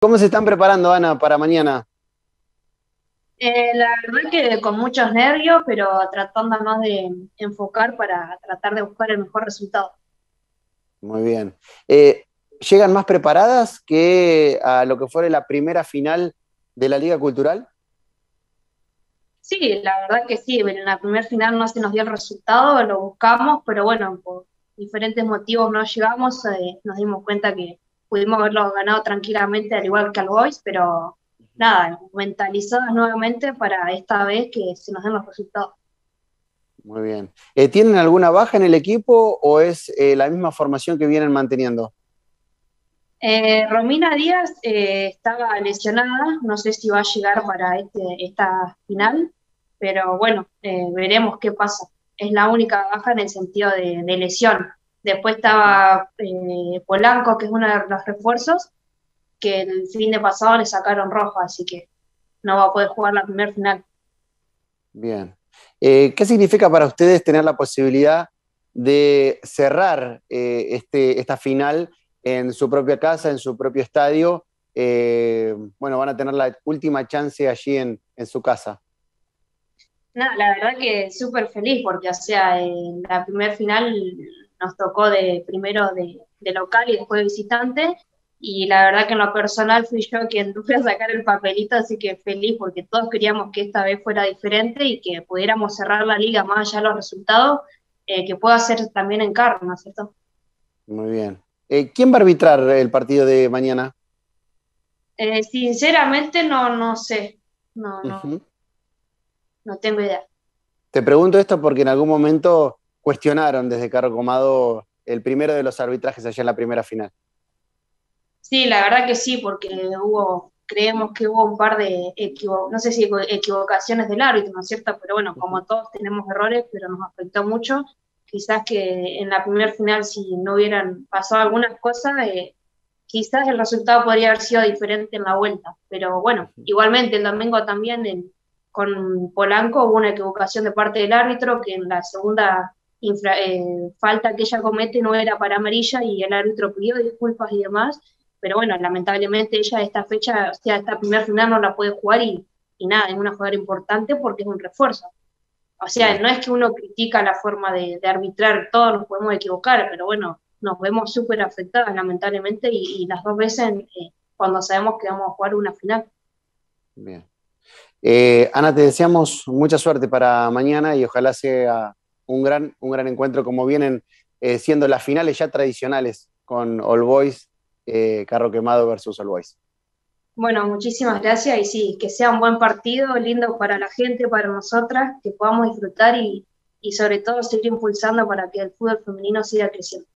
¿Cómo se están preparando, Ana, para mañana? La verdad que con muchos nervios, pero tratándonos de enfocar para tratar de buscar el mejor resultado. Muy bien. Eh, ¿Llegan más preparadas que a lo que fuera la primera final de la Liga Cultural? Sí, la verdad que sí, en la primer final no se nos dio el resultado, lo buscamos, pero bueno, por diferentes motivos no llegamos, nos dimos cuenta que pudimos haberlo ganado tranquilamente, al igual que al Boys, pero nada, mentalizadas nuevamente para esta vez que se nos den los resultados. Muy bien. ¿Tienen alguna baja en el equipo o es la misma formación que vienen manteniendo? Romina Díaz estaba lesionada, no sé si va a llegar para esta final, pero bueno, veremos qué pasa. Es la única baja en el sentido de lesión. Después Ujú. estaba Polanco, que es uno de los refuerzos, que el fin de pasado le sacaron rojo, así que no va a poder jugar la primer final. Bien. ¿Qué significa para ustedes tener la posibilidad de cerrar esta final en su propia casa, en su propio estadio? Bueno, van a tener la última chance allí en su casa. Nada, la verdad que súper feliz porque, o sea, en la primer final nos tocó de primero de local y después de visitante, y la verdad que en lo personal fui yo quien fui a sacar el papelito, así que feliz porque todos queríamos que esta vez fuera diferente y que pudiéramos cerrar la liga más allá de los resultados, que pueda ser también en carne, ¿no es cierto? Muy bien. ¿Quién va a arbitrar el partido de mañana? Sinceramente no sé, no, no, Ujú. no tengo idea. Te pregunto esto porque en algún momento cuestionaron desde Carro Comado el primero de los arbitrajes allá en la primera final. Sí, la verdad que sí, porque creemos que hubo un par de no sé si equivocaciones del árbitro, ¿no es cierto? Pero bueno, Ujú. como todos tenemos errores, pero nos afectó mucho. Quizás que en la primer final, si no hubieran pasado algunas cosas, quizás el resultado podría haber sido diferente en la vuelta. Pero bueno, igualmente el domingo también con Polanco hubo una equivocación de parte del árbitro, que en la segunda falta que ella comete no era para amarilla y el árbitro pidió disculpas y demás, pero bueno, lamentablemente ella esta fecha, o sea, esta primera final no la puede jugar y nada, es una jugadora importante porque es un refuerzo. O sea, Bien, no es que uno critica la forma de arbitrar, todos nos podemos equivocar, pero bueno, nos vemos súper afectadas lamentablemente y las dos veces cuando sabemos que vamos a jugar una final. bien. Ana, te deseamos mucha suerte para mañana y ojalá sea un gran encuentro como vienen siendo las finales ya tradicionales con All Boys, Carro Quemado versus All Boys. Bueno, muchísimas gracias y sí, que sea un buen partido, lindo para la gente, para nosotras, que podamos disfrutar y sobre todo seguir impulsando para que el fútbol femenino siga creciendo.